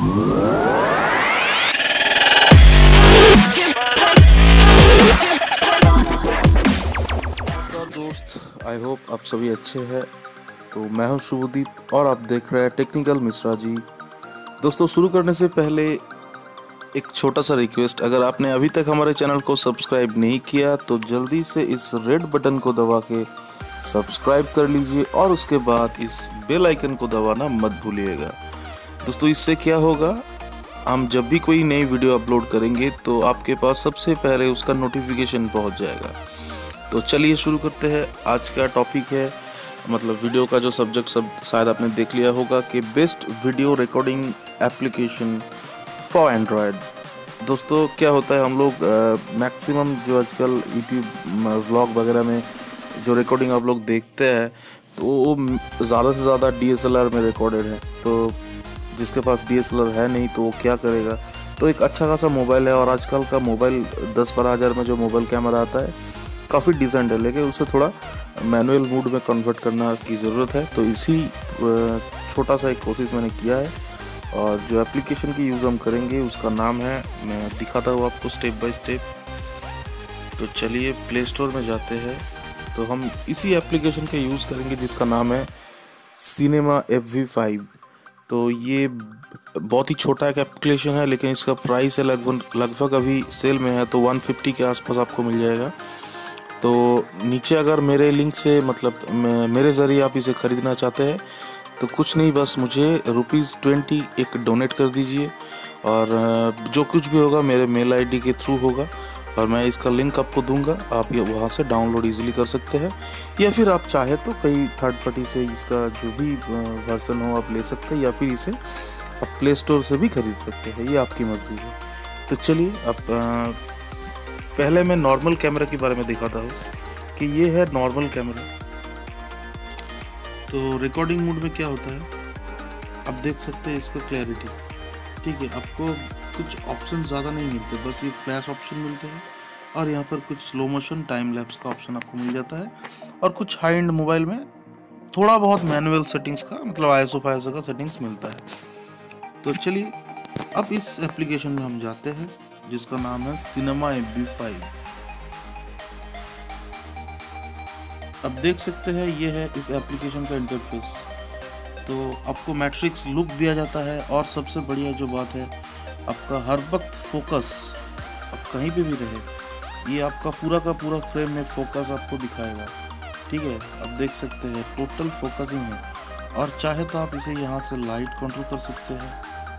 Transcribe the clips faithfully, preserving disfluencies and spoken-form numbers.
दोस्त, I hope आप सभी अच्छे हैं। तो मैं हूं शुभदीप और आप देख रहे हैं टेक्निकल मिश्रा जी। दोस्तों, शुरू करने से पहले एक छोटा सा रिक्वेस्ट, अगर आपने अभी तक हमारे चैनल को सब्सक्राइब नहीं किया तो जल्दी से इस रेड बटन को दबा के सब्सक्राइब कर लीजिए और उसके बाद इस बेल आइकन को दबाना मत भूलिएगा। दोस्तों, इससे क्या होगा, हम जब भी कोई नई वीडियो अपलोड करेंगे तो आपके पास सबसे पहले उसका नोटिफिकेशन पहुंच जाएगा। तो चलिए शुरू करते हैं। आज का टॉपिक है, मतलब वीडियो का जो सब्जेक्ट सब शायद आपने देख लिया होगा कि best video recording application for Android. दोस्तों, क्या होता है, हम लोग मैक्सिमम जो आजकल यूट्यूब व्लॉग वगैरह में जो रिकॉर्डिंग आप लोग देखते हैं तो वो ज़्यादा से ज़्यादा डी एस एल आर में रिकॉर्डेड है। तो जिसके पास डी एस एल आर है नहीं तो वो क्या करेगा, तो एक अच्छा खासा मोबाइल है। और आजकल का मोबाइल दस बारह हज़ार में जो मोबाइल कैमरा आता है काफ़ी डिसेंट है, लेकिन उसे थोड़ा मैनुअल मोड में कन्वर्ट करना की ज़रूरत है। तो इसी छोटा सा एक कोशिश मैंने किया है। और जो एप्लीकेशन की यूज़ हम करेंगे उसका नाम है, मैं दिखाता हूँ आपको स्टेप बाय स्टेप। तो चलिए प्ले स्टोर में जाते हैं। तो हम इसी एप्लीकेशन का यूज़ करेंगे जिसका नाम है सिनेमा एफ वी फाइव। तो ये बहुत ही छोटा एक एप्लीकेशन है, लेकिन इसका प्राइस है लगभग लगभग अभी सेल में है तो एक सौ पचास के आसपास आपको मिल जाएगा। तो नीचे अगर मेरे लिंक से, मतलब मेरे ज़रिए आप इसे ख़रीदना चाहते हैं तो कुछ नहीं, बस मुझे रुपीज़ ट्वेंटी एक डोनेट कर दीजिए और जो कुछ भी होगा मेरे मेल आईडी के थ्रू होगा और मैं इसका लिंक आपको दूंगा। आप ये वहाँ से डाउनलोड इजीली कर सकते हैं, या फिर आप चाहे तो कई थर्ड पार्टी से इसका जो भी वर्जन हो आप ले सकते हैं, या फिर इसे आप प्ले स्टोर से भी खरीद सकते हैं, ये आपकी मर्जी है। तो चलिए, अब पहले मैं नॉर्मल कैमरा के बारे में दिखाता हूँ कि ये है नॉर्मल कैमरा। तो रिकॉर्डिंग मोड में क्या होता है, आप देख सकते हैं इसका क्लैरिटी, ठीक है। आपको कुछ ऑप्शन ज़्यादा नहीं मिलते, बस ये फ्लैश ऑप्शन मिलते हैं और यहाँ पर कुछ स्लो मोशन टाइम लैप्स का ऑप्शन आपको मिल जाता है। और कुछ हाई एंड मोबाइल में थोड़ा बहुत मैनुअल सेटिंग्स का, मतलब आई एस ओ फाइव का सेटिंग्स मिलता है। तो चलिए अब इस एप्लीकेशन में हम जाते हैं जिसका नाम है सिनेमा एफ वी फाइव। अब देख सकते हैं ये है इस एप्लीकेशन का इंटरफेस। तो आपको मैट्रिक्स लुक दिया जाता है और सबसे बढ़िया जो बात है, आपका हर वक्त फोकस, आप कहीं पे भी रहे, ये आपका पूरा का पूरा फ्रेम में फोकस आपको दिखाएगा, ठीक है। आप देख सकते हैं टोटल फोकसिंग है। और चाहे तो आप इसे यहाँ से लाइट कंट्रोल कर सकते हैं,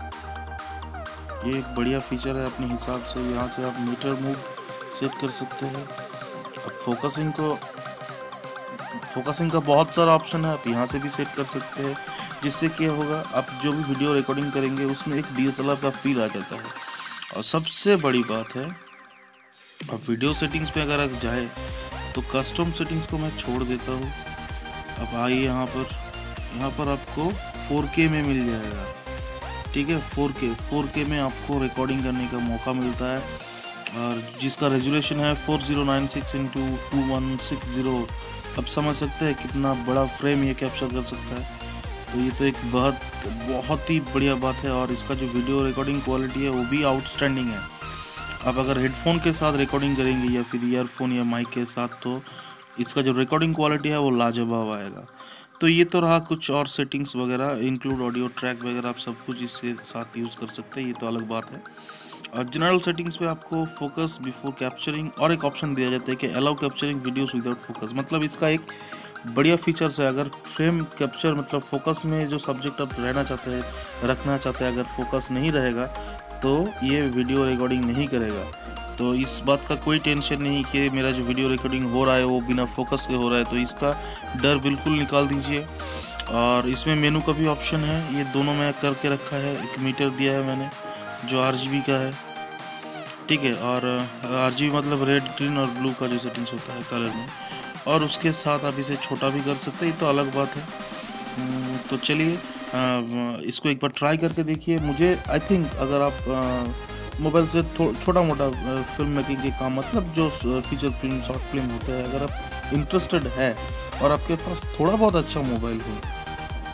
ये एक बढ़िया फीचर है अपने हिसाब से। यहाँ से आप मीटर मूव सेट कर सकते हैं। अब फोकसिंग को फोकसिंग का बहुत सारा ऑप्शन है, आप यहाँ से भी सेट कर सकते हैं, जिससे क्या होगा, आप जो भी वीडियो रिकॉर्डिंग करेंगे उसमें एक डी एस एल आर का फील आ जाता है। और सबसे बड़ी बात है, अब वीडियो सेटिंग्स पे अगर आप जाए तो कस्टम सेटिंग्स को मैं छोड़ देता हूँ। अब आइए यहाँ पर, यहाँ पर आपको फोर के में मिल जाएगा, ठीक है। फोर के फोर के में आपको रिकॉर्डिंग करने का मौका मिलता है, और जिसका रेजोल्यूशन है four zero nine six into two one six zero. अब समझ सकते हैं कितना बड़ा फ्रेम ये कैप्चर कर सकता है। तो ये तो एक बहुत बहुत ही बढ़िया बात है। और इसका जो वीडियो रिकॉर्डिंग क्वालिटी है वो भी आउटस्टैंडिंग है। अब अगर हेडफोन के साथ रिकॉर्डिंग करेंगे या फिर ईयरफोन या माइक के साथ, तो इसका जो रिकॉर्डिंग क्वालिटी है वो लाजवाब आएगा। तो ये तो रहा कुछ और सेटिंग्स वगैरह, इंक्लूड ऑडियो ट्रैक वगैरह, आप सब कुछ इसके साथ यूज़ कर सकते हैं, ये तो अलग बात है। और जनरल सेटिंग्स पे आपको फोकस बिफोर कैप्चरिंग और एक ऑप्शन दिया जाता है कि allow capturing videos without focus. मतलब इसका एक बढ़िया फीचर्स है, अगर फ्रेम कैप्चर, मतलब फोकस में जो सब्जेक्ट आप रहना चाहते हैं, रखना चाहते हैं, अगर फोकस नहीं रहेगा तो ये वीडियो रिकॉर्डिंग नहीं करेगा। तो इस बात का कोई टेंशन नहीं कि मेरा जो वीडियो रिकॉर्डिंग हो रहा है वो बिना फोकस के हो रहा है, तो इसका डर बिल्कुल निकाल दीजिए। और इसमें मेनू का भी ऑप्शन है, ये दोनों में करके रखा है। एक मीटर दिया है मैंने जो आर जी बी का है, ठीक है। और आर जी बी मतलब रेड, ग्रीन और ब्लू का जो सेटिंग्स होता है कलर में, और उसके साथ आप इसे छोटा भी कर सकते हैं, ये तो अलग बात है। तो चलिए इसको एक बार ट्राई करके देखिए। मुझे आई थिंक अगर आप मोबाइल से छोटा मोटा फिल्म मेकिंग के काम, मतलब जो फीचर फिल्म, शॉर्ट फिल्म होते हैं, अगर आप इंटरेस्टेड है और आपके पास थोड़ा बहुत अच्छा मोबाइल हो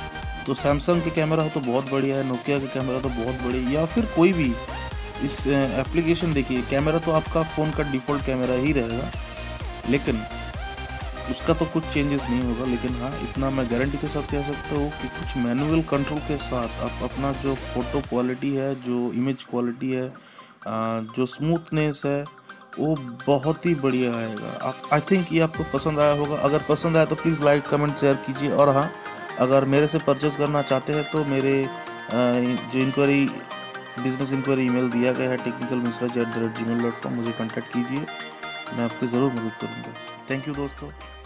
तो सैमसंग के कैमरा हो तो बहुत बढ़िया है, नोकिया का कैमरा तो बहुत बढ़िया, या फिर कोई भी इस एप्लीकेशन देखिए, कैमरा तो आपका फ़ोन का डिफ़ॉल्ट कैमरा ही रहेगा, लेकिन उसका तो कुछ चेंजेस नहीं होगा। लेकिन हाँ, इतना मैं गारंटी के साथ कह सकता हूँ कि कुछ मैनुअल कंट्रोल के साथ आप अपना जो फ़ोटो क्वालिटी है, जो इमेज क्वालिटी है, जो स्मूथनेस है, वो बहुत ही बढ़िया आएगा। आप आई थिंक ये आपको पसंद आया होगा। अगर पसंद आया तो प्लीज़ लाइक कमेंट शेयर कीजिए। और हाँ, अगर मेरे से परचेस करना चाहते हैं तो मेरे जो इंक्वायरी बिजनेस इंक्वायरी ईमेल दिया गया है technical Mishra at the rate gmail dot com, मुझे कॉन्टैक्ट कीजिए, मैं आपकी ज़रूर मदद करूँगा। थैंक यू दोस्तों।